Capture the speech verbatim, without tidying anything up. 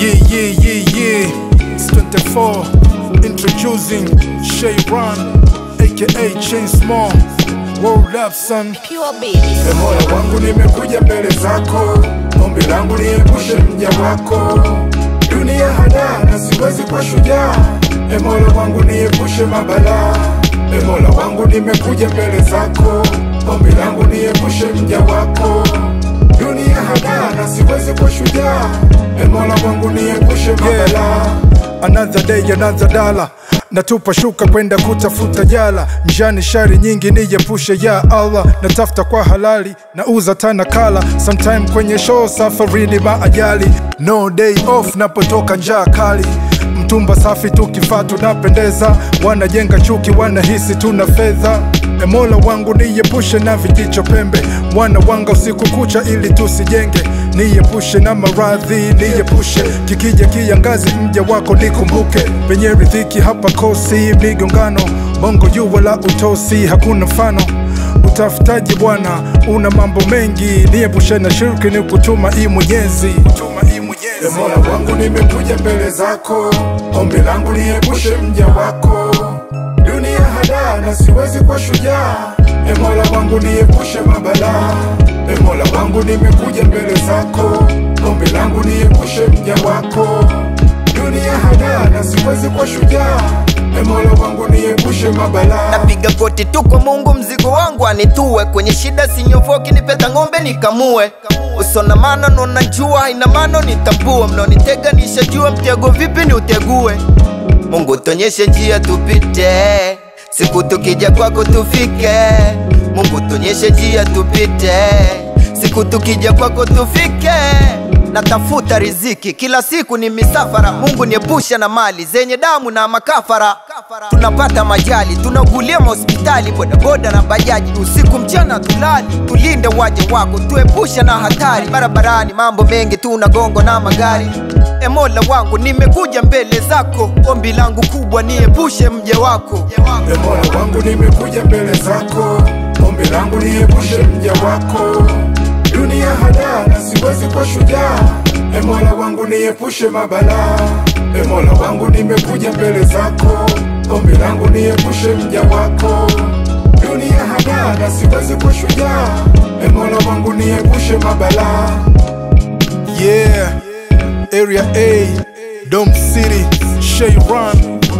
Yeah, yeah, yeah, yeah. It's twenty-four. Introducing Shairan, aka Chain Small. World up, son. Pure baby. E Mola wangu nimekuja mbele zako, ombi langu niepushe mja wako. Dunia hadaa na siwezi kwa shujaa, e Mola wangu niepushe mabala. E Mola wangu nimekuja mbele zako, ombi langu niepushe mja wako. Dunia hadaa na siwezi kwa shujaa, e Mola wangu niepushe mabala. Yeah. Another day, another dollar. Natupa shuka kwenda kutafuta jala. Njani shari nyingi niepushe ya Allah. Natafuta kwa halali, nauza tana kala. Sometime kwenye show safarini maajali. No day off napotoka njaa kali. Mtumba safi tukifaa tunapendeza. Wanajenga chuki wanahisi tuna fedha. E Mola wangu niepushe na vijicho pembe. Mwana wanga usiku kucha ili tusijenge. Niepushe na maradhi, niepushe kikija kiangazi mja wako nikumbuke. Penye riziki hapa kosi migongano, bongo juu wala utosi hakuna mfano. Utafutaji bwana una mambo mengi, niepushe na shirki ni kutuma i Mwenyezi. E Mola wangu nimekuja mbele zako, ombi langu niepushe mja wako. Dunia hadaa na siwezi kwa shujaa, e Mola wangu niepushe mabala. E Mola wangu nimekuja mbele zako, ombi langu niepushe mja wako. Dunia hadaa na siwezi kwa shujaa, e Mola wangu niepushe mabala. Napiga goti tu kwa Mungu, mzigo wangu anitue. Kwenye shida sinyofoki, nipeta ngombe nikamue. Usona mano nona jua, haina mano nitambua. Mnonitega nishajua, mtego vipi ni utegue. Mungu tonyeshe njia tupite, siku tukija kwako tufike. Mungu tonyeshe njia tupite, siku tukija kwako tufike. Natafuta riziki, kila siku ni misafara. Mungu niepusha na mali zenye damu na makafara. Tunapata majali, tunagulia hospitali, boda boda na bajaji. Usiku mchana tulali, tulinde waje wako, tuepusha na hatari. Barabarani mambo mengi, tunagongo na magari. E Mola wangu nimekuja mbele zako, ombi langu kubwa niepushe mja wako. E Mola wangu nimekuja mbele zako, ombi langu niepushe mja wako. Dunia hadaa na siwezi kwa shujaa, e Mola wangu niepushe mabala. E Mola wangu nimekuja mbele zako, ombi langu niepushe mja wako. Dunia hadaa na siwezi kwa shujaa, e Mola wangu niepushe mabala. Yeah, Area A, Dome City, Shairan.